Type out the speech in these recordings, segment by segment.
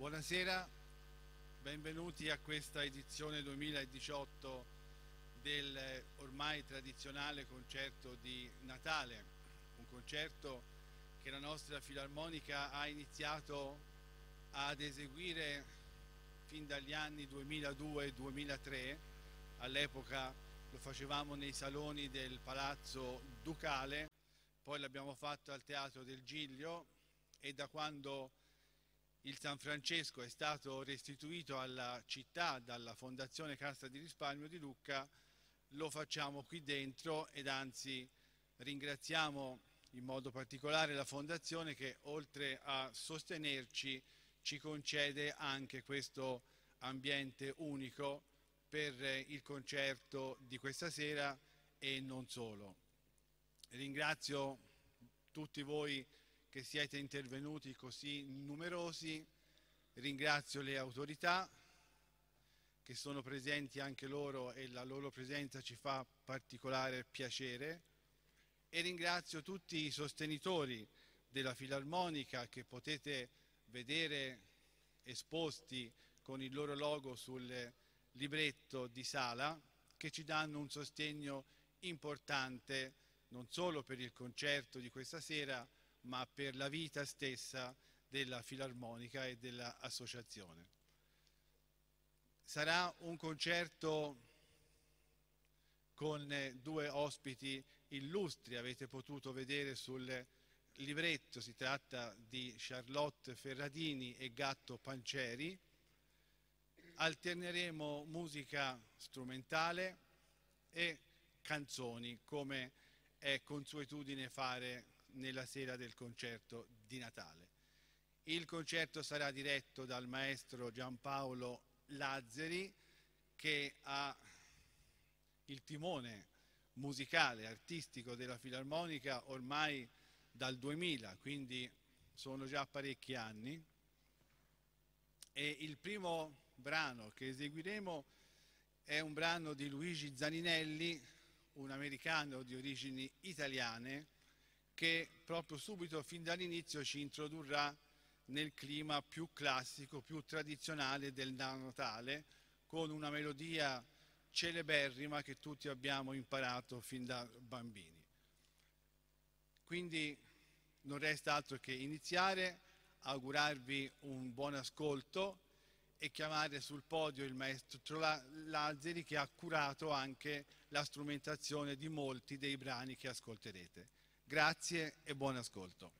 Buonasera, benvenuti a questa edizione 2018 del ormai tradizionale concerto di Natale, un concerto che la nostra Filarmonica ha iniziato ad eseguire fin dagli anni 2002-2003. All'epoca lo facevamo nei saloni del Palazzo Ducale, poi l'abbiamo fatto al Teatro del Giglio e da quando il San Francesco è stato restituito alla città dalla Fondazione Cassa di Risparmio di Lucca, lo facciamo qui dentro ed anzi ringraziamo in modo particolare la Fondazione che oltre a sostenerci ci concede anche questo ambiente unico per il concerto di questa sera e non solo. Ringrazio tutti voi che siete intervenuti così numerosi, ringrazio le autorità che sono presenti anche loro e la loro presenza ci fa particolare piacere e ringrazio tutti i sostenitori della Filarmonica che potete vedere esposti con il loro logo sul libretto di sala che ci danno un sostegno importante non solo per il concerto di questa sera ma per la vita stessa della Filarmonica e dell'associazione. Sarà un concerto con due ospiti illustri, avete potuto vedere sul libretto, si tratta di Charlotte Ferradini e Gatto Pancieri. Alterneremo musica strumentale e canzoni, come è consuetudine fare nella sera del concerto di Natale. Il concerto sarà diretto dal maestro Giampaolo Lazzari che ha il timone musicale, artistico della Filarmonica ormai dal 2000, quindi sono già parecchi anni. E il primo brano che eseguiremo è un brano di Luigi Zaninelli, un americano di origini italiane, che proprio subito, fin dall'inizio, ci introdurrà nel clima più classico, più tradizionale del Natale, con una melodia celeberrima che tutti abbiamo imparato fin da bambini. Quindi non resta altro che iniziare, augurarvi un buon ascolto e chiamare sul podio il maestro Lazzari che ha curato anche la strumentazione di molti dei brani che ascolterete. Grazie e buon ascolto.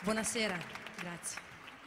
Buonasera, grazie.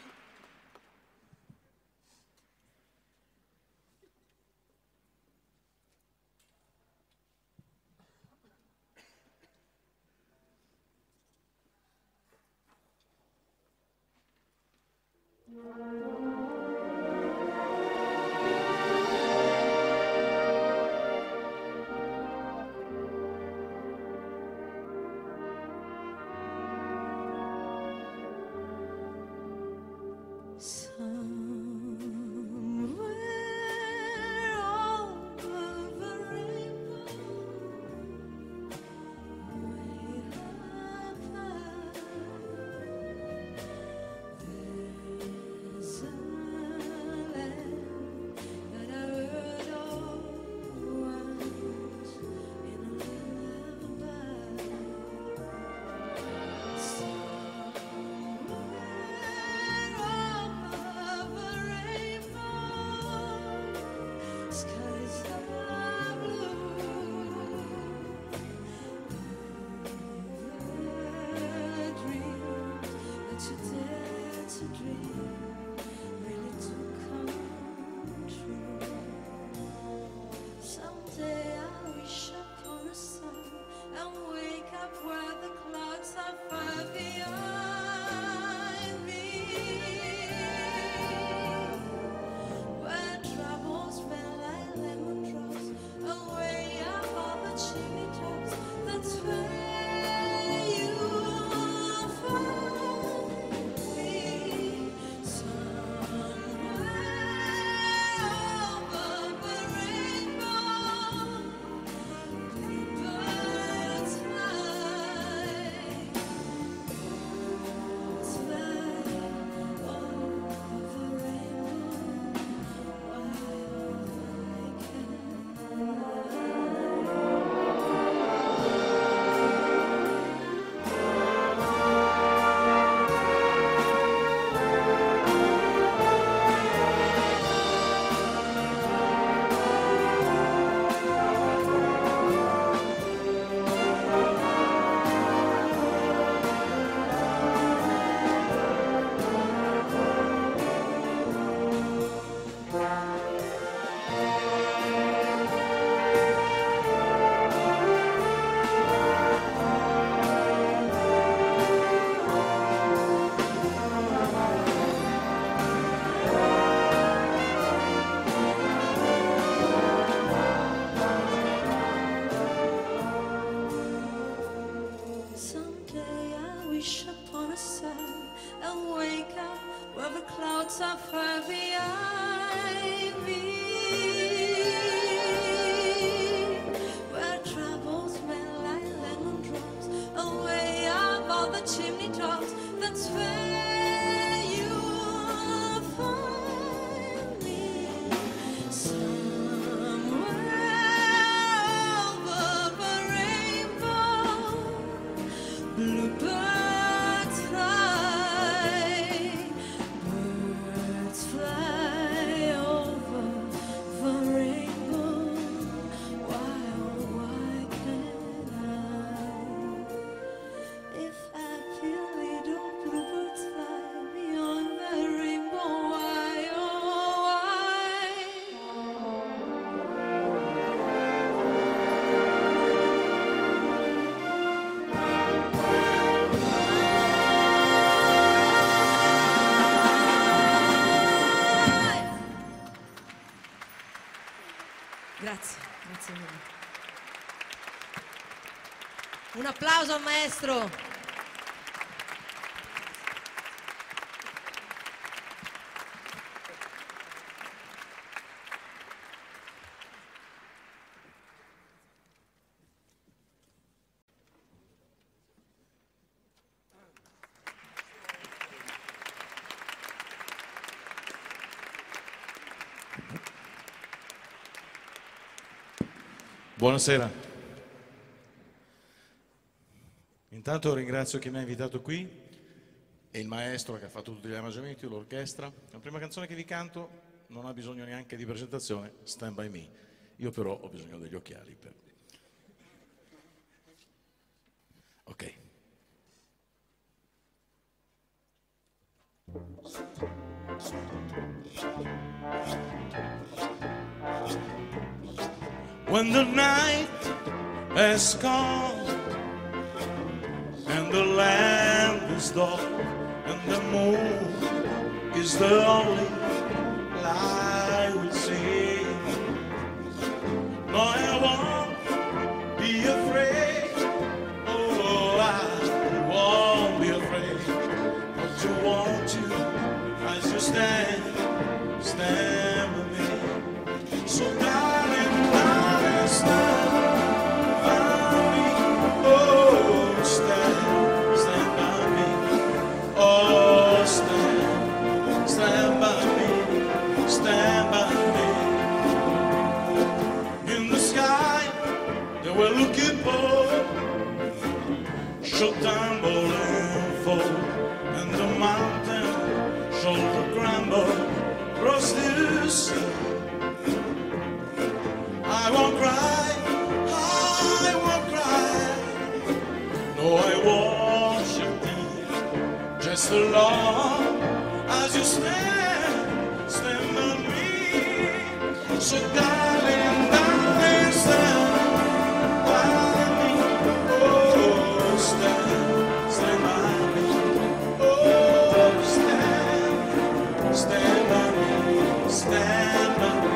Grazie mille. Un applauso al maestro. Buonasera. Intanto ringrazio chi mi ha invitato qui e il maestro che ha fatto tutti gli arrangiamenti, l'orchestra. La prima canzone che vi canto non ha bisogno neanche di presentazione, Stand By Me. Io però ho bisogno degli occhiali. Ok. When the night has come and the land is dark and the moon is the only light we see, no, I won't be afraid. Oh, I won't be afraid. But you want to as you stand with me. So darling, stand by me. Oh, stand by me. Oh, stand by me. Stand by me. In the sky, they were looking for, shall tumble and fall, and the mountain shall crumble across the sea. I won't cry, I won't cry. No, I worship thee, just as long as you stand by me. So darling, darling, stand by me. Oh, stand by me. Oh, stand by me, stand by me.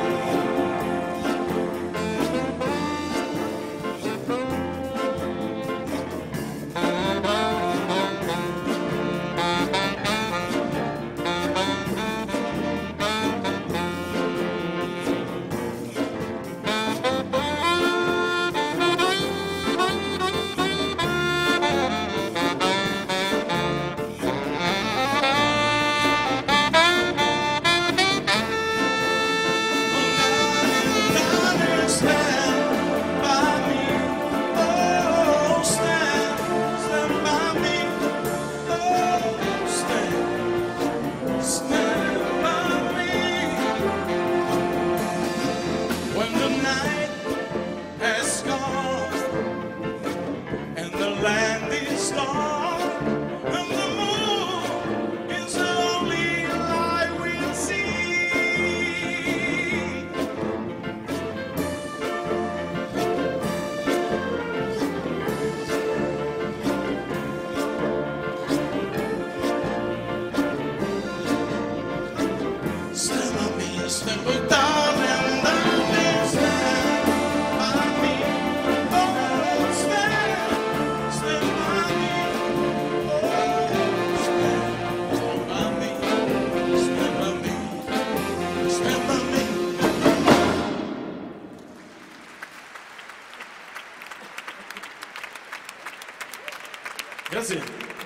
Grazie.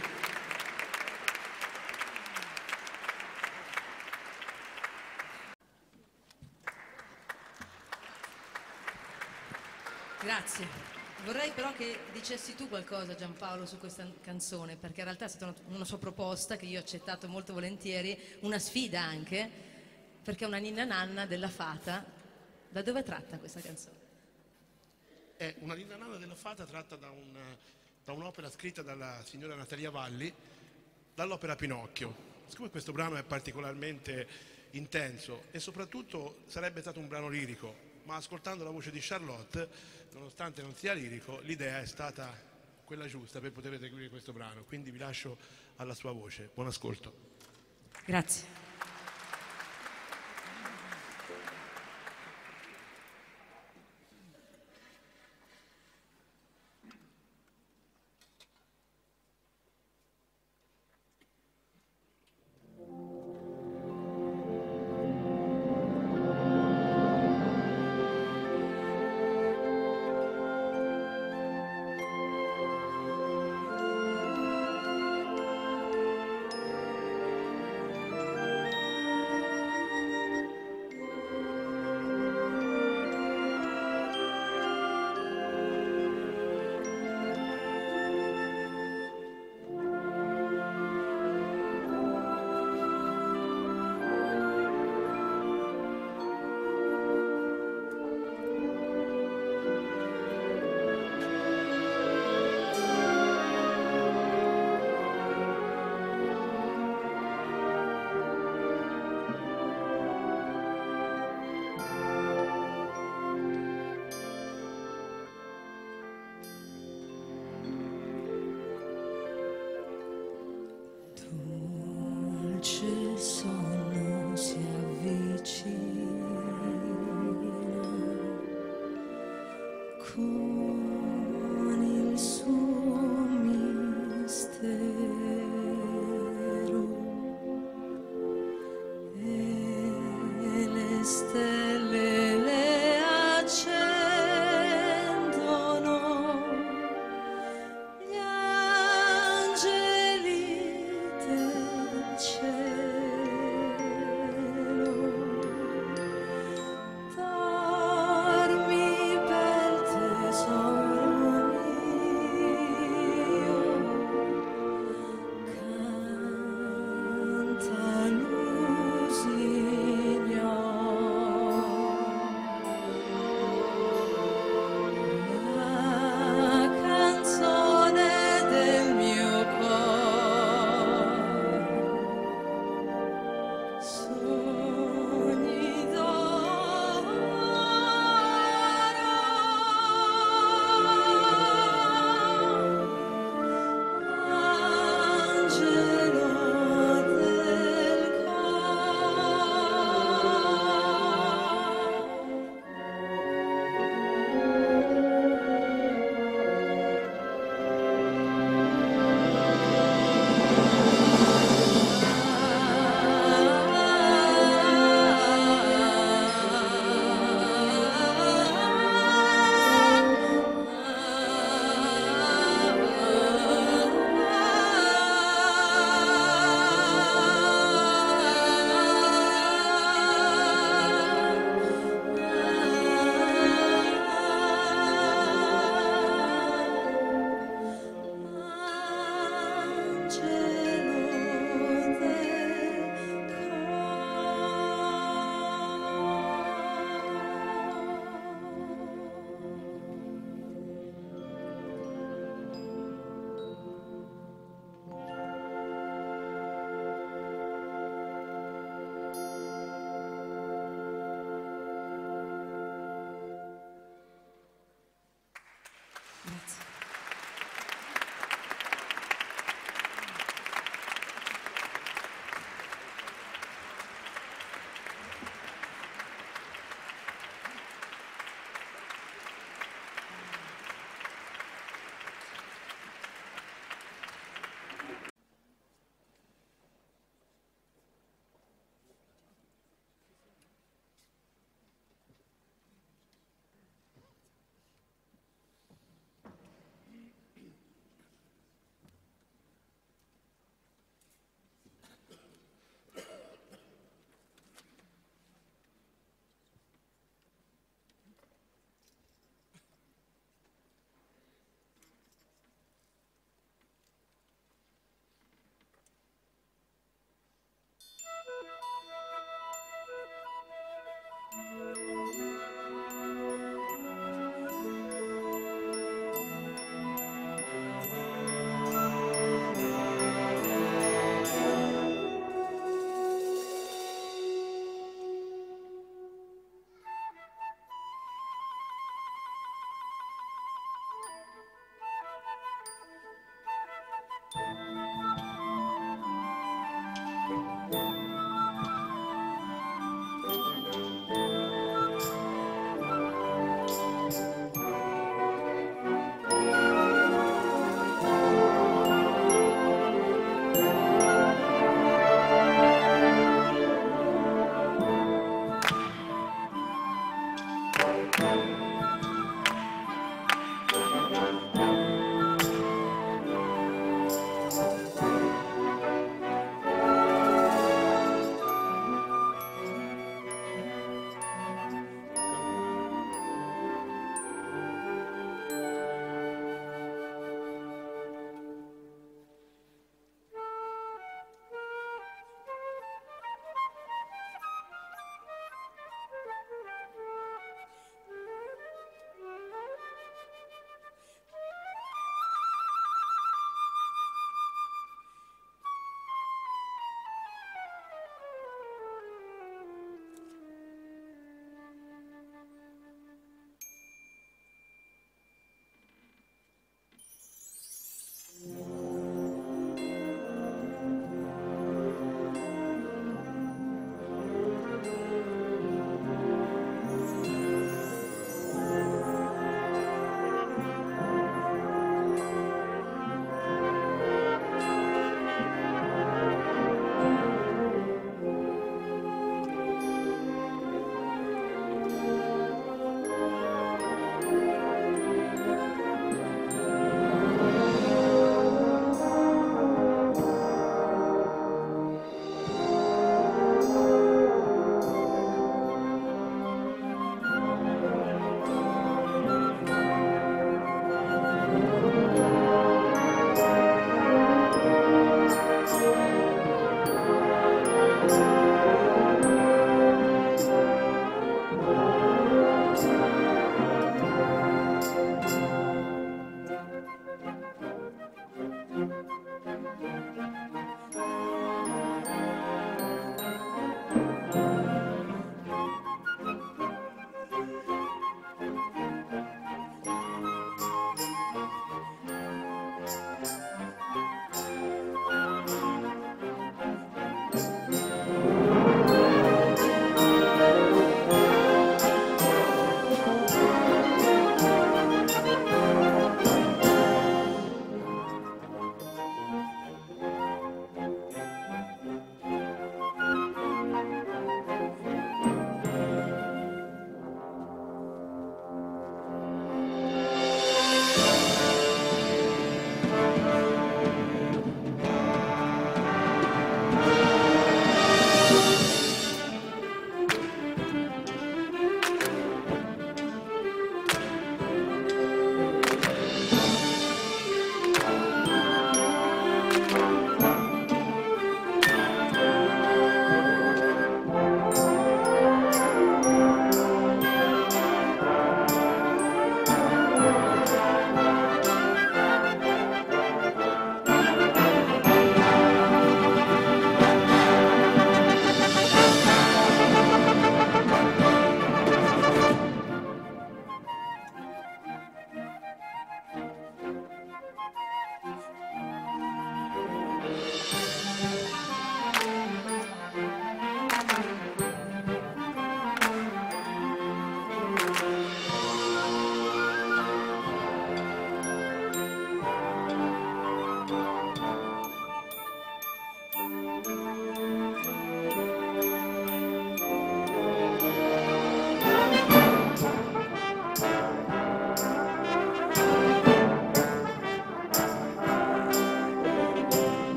Grazie. Vorrei però che dicessi tu qualcosa, Giampaolo, su questa canzone, perché in realtà è stata una sua proposta che io ho accettato molto volentieri, una sfida anche, perché è una ninna nanna della fata. Da dove tratta questa canzone? È una ninna nanna della fata tratta da un'opera scritta dalla signora Natalia Valli, dall'opera Pinocchio. Siccome questo brano è particolarmente intenso e soprattutto sarebbe stato un brano lirico, ma ascoltando la voce di Charlotte, nonostante non sia lirico, l'idea è stata quella giusta per poter eseguire questo brano. Quindi vi lascio alla sua voce. Buon ascolto. Grazie.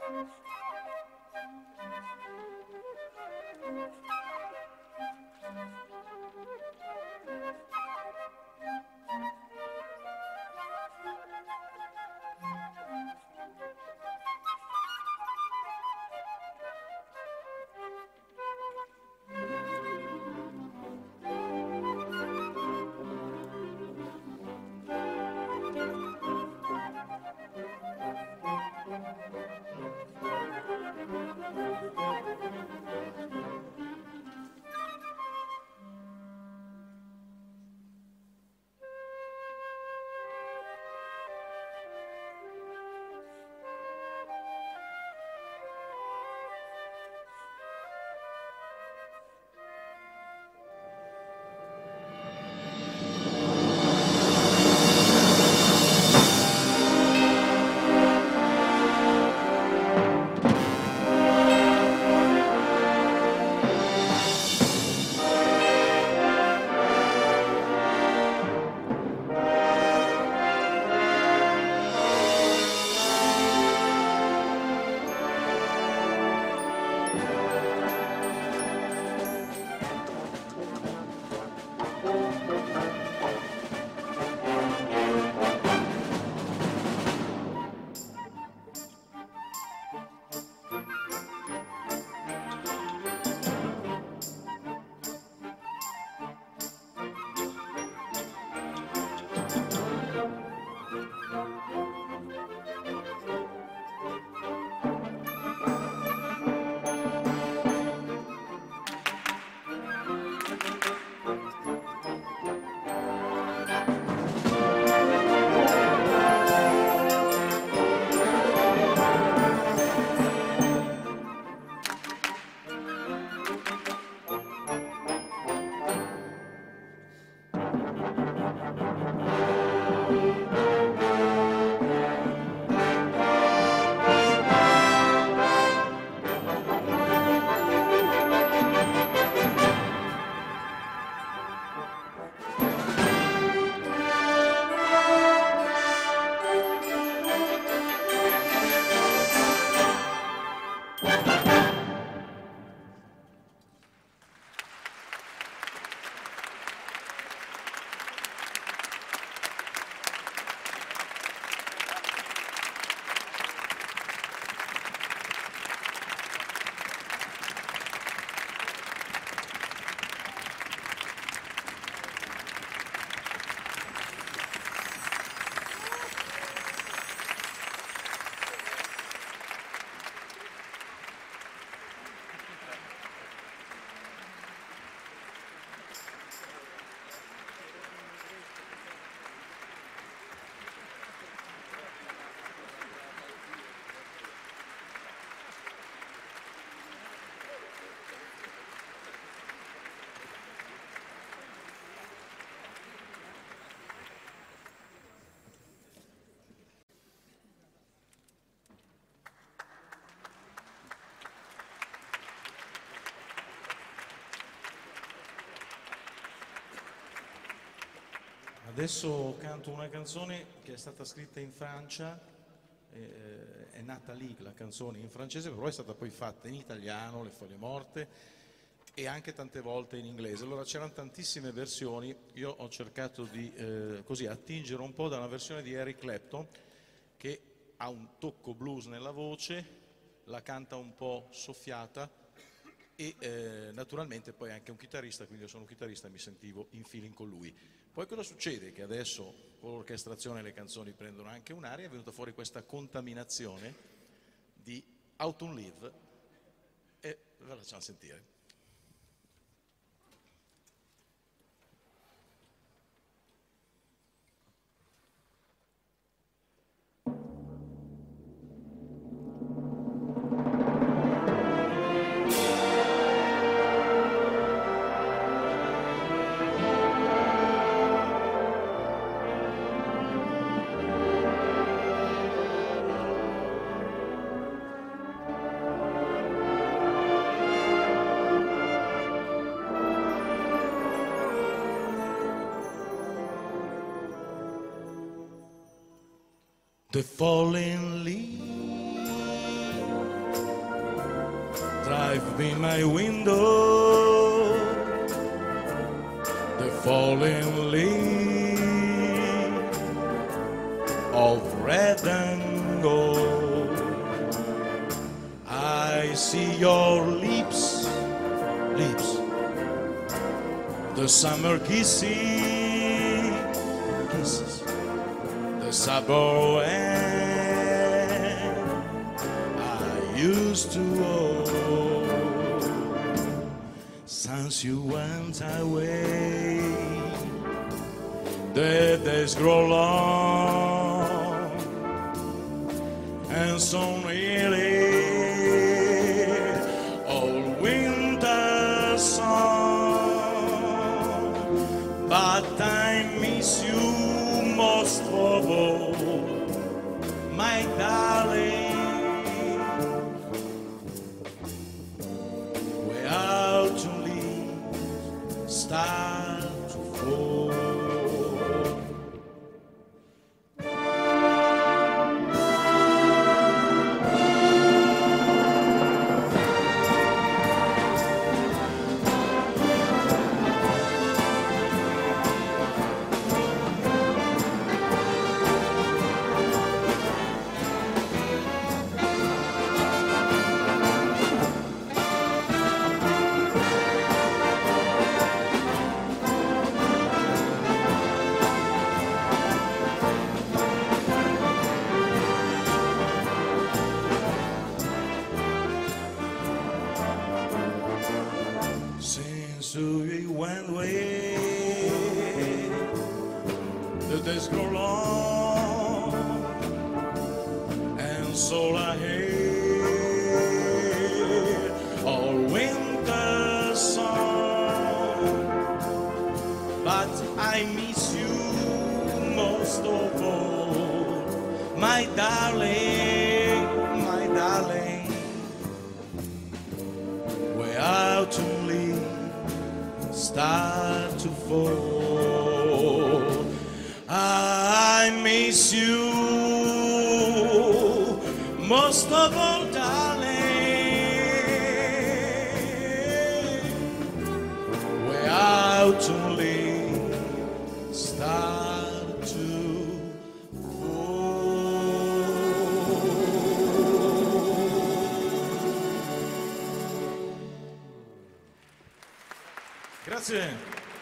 Adesso canto una canzone che è stata scritta in Francia, è nata lì la canzone in francese, però è stata poi fatta in italiano, Le Foglie Morte, e anche tante volte in inglese. Allora c'erano tantissime versioni, io ho cercato di così attingere un po' da una versione di Eric Clapton che ha un tocco blues nella voce, la canta un po' soffiata e naturalmente poi anche un chitarrista, quindi io sono un chitarrista e mi sentivo in feeling con lui. Poi cosa succede? Che adesso con l'orchestrazione le canzoni prendono anche un'aria, è venuta fuori questa contaminazione di Autumn Leaf e ve la facciamo sentire. The falling leaves I've been my window, the falling leaf of red and gold. I see your lips, the summer kisses, the sabor I used to hold. Since you went away, the days grow long, and so nearly all winter song. But I miss you most of all, my darling. Where to leave, start to fall. Since we went away, the days grow long, and so I hear all winter song. But I miss you most of all, my darling, my darling. We're out to leave, start to fall. I miss you most of all, darling. We're out to leave, start to Grazie.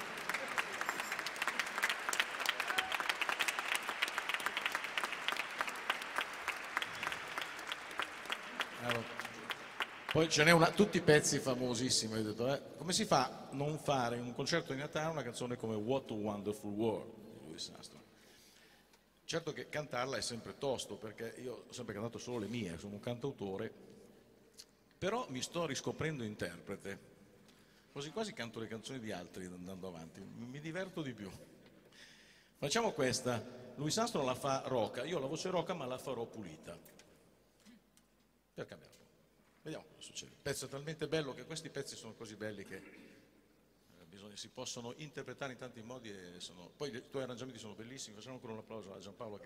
Poi ce n'è una, tutti i pezzi famosissimi, ho detto, come si fa a non fare in un concerto di Natale una canzone come What a Wonderful World di Louis Armstrong? Certo che cantarla è sempre tosto, perché io ho sempre cantato solo le mie, sono un cantautore, però mi sto riscoprendo interprete, quasi quasi canto le canzoni di altri andando avanti, mi diverto di più. Facciamo questa, Louis Armstrong la fa roca, io la voce roca ma la farò pulita, per cambiare. Vediamo cosa succede. Il pezzo è talmente bello che questi pezzi sono così belli che si possono interpretare in tanti modi e poi i tuoi arrangiamenti sono bellissimi. Facciamo ancora un applauso a Giampaolo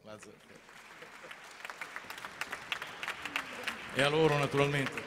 e a loro naturalmente.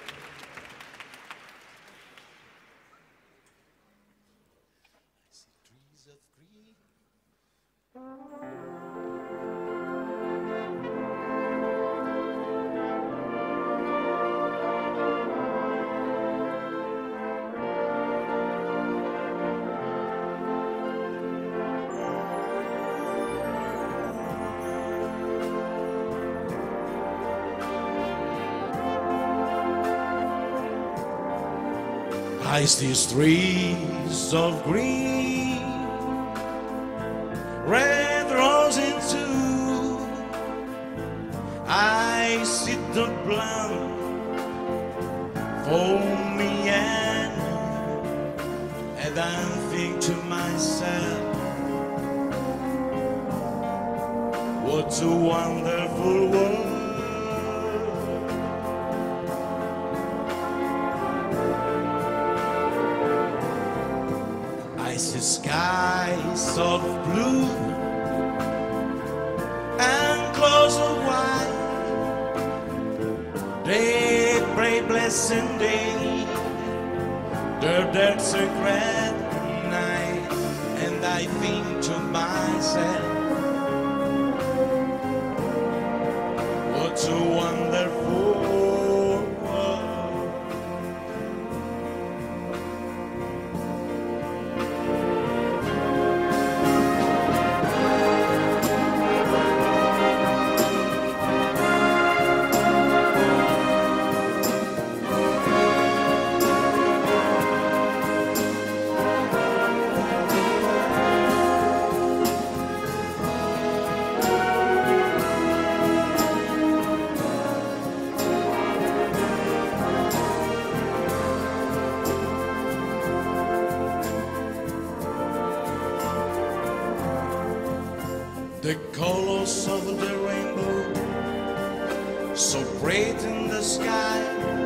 I see streets of green, red roses too. I see the blood for me and I think to myself, what a wonderful world. I see skies of blue and clouds of white. They pray blessed day There's a great night, and I think to myself, what a wonderful world. The colors of the rainbow, so bright in the sky,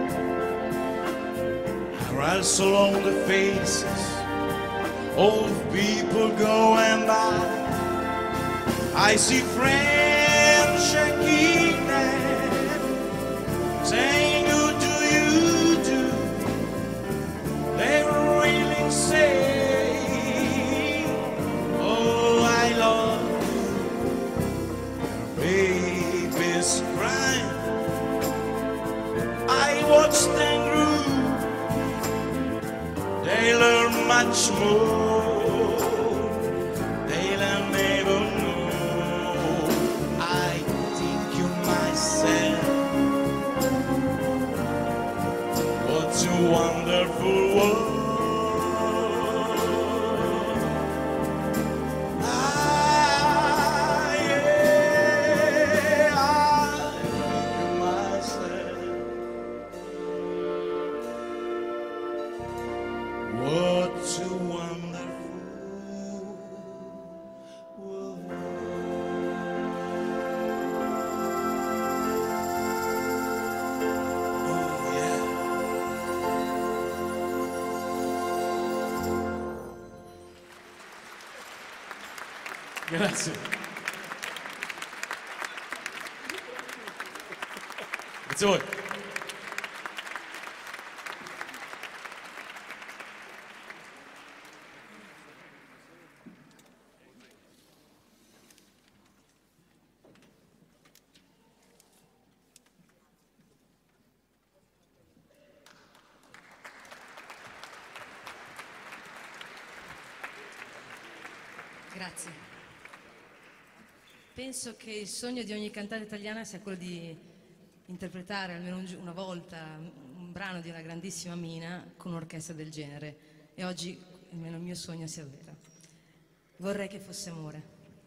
are also on the faces of people going by. I see friends shaking hands, saying, "Who do you do?" They really say, "Oh, I love." Babies crying, I watch them grow. They learn much more, they'll never know. I think to myself, what a wonderful world. What a wonderful world. Oh yeah. Grazie. Grazie a voi. Grazie. Penso che il sogno di ogni cantante italiana sia quello di interpretare almeno una volta un brano di una grandissima Mina con un'orchestra del genere, e oggi almeno il mio sogno si avvera. Vorrei che fosse amore.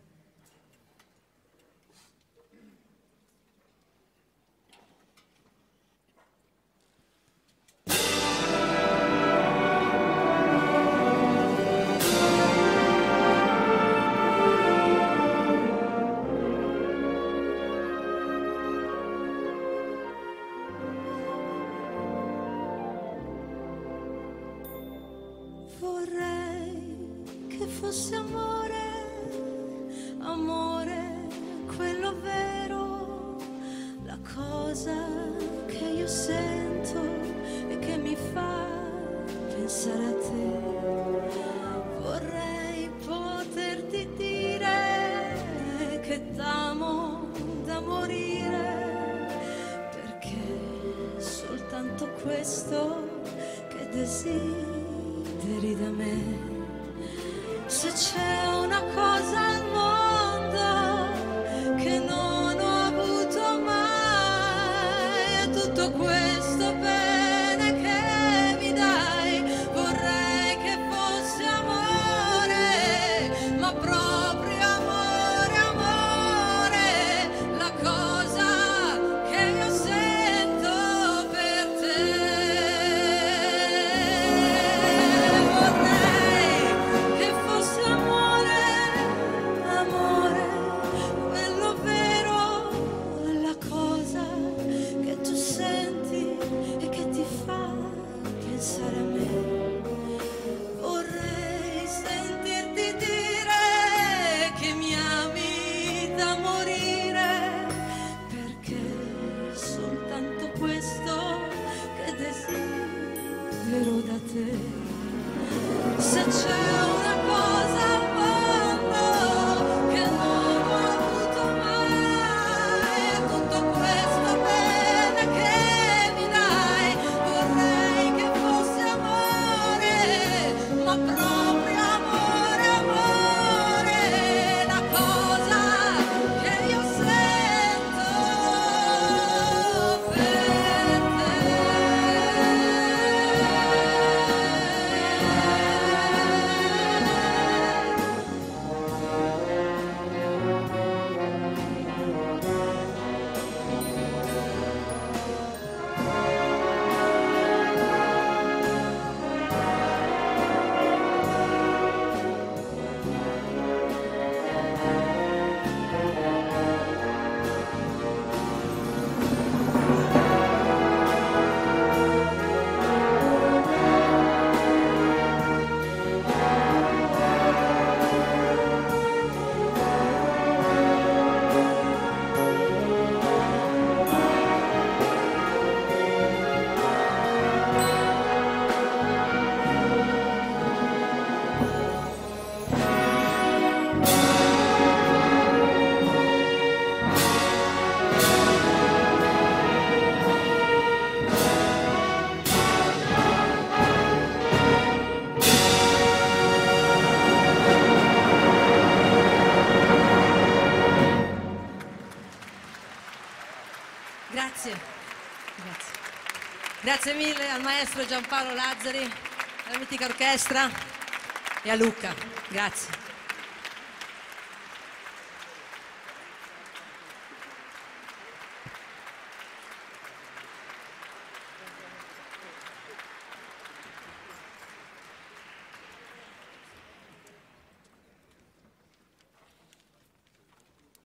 Vorrei che fosse amore, amore, quello vero, la cosa che io sento e che mi fa pensare a te. Vorrei poterti dire che t'amo da morire, perché è soltanto questo che desideri da me. Se c'è una cosa al mondo che non ho avuto mai, è tutto questo bene che mi dai. Vorrei che fosse amore, ma proprio amore, amore, la cosa che io sento per te. Vorrei che fosse amore, Se c'è una cosa al mondo che non ho avuto mai, è tutto questo bene che mi dai. Vorrei che fosse amore, ma proprio amore, amore, la cosa che io sento per Grazie. Grazie mille al maestro Giampaolo Lazzari, alla mitica orchestra e a Luca. Grazie.